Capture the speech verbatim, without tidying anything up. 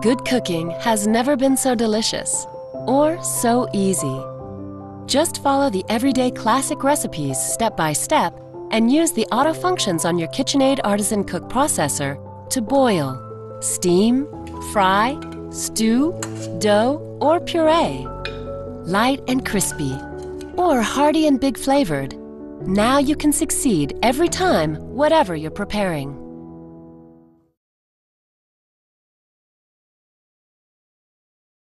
Good cooking has never been so delicious or so easy. Just follow the everyday classic recipes step by step and use the auto functions on your KitchenAid Artisan Cook processor to boil, steam, fry, stew, dough, or puree. Light and crispy, or hearty and big flavored. Now you can succeed every time, whatever you're preparing.